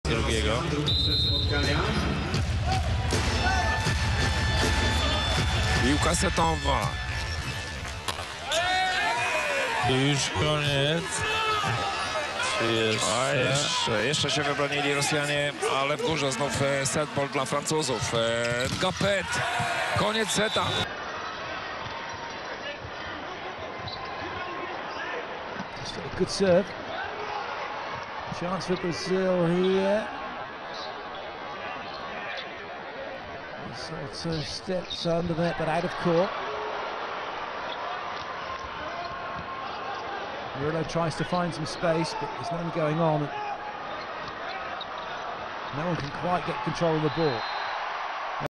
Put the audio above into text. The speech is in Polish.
drugiego. Piłka setowa. Już koniec. Jeszcze się wybronili Rosjanie, ale w górze znów set ball dla Francuzów. Gapet. Koniec seta. Good serve. Chance for Brazil here. Sort of steps under that, but out of court. Murillo tries to find some space, but there's nothing going on. No one can quite get control of the ball.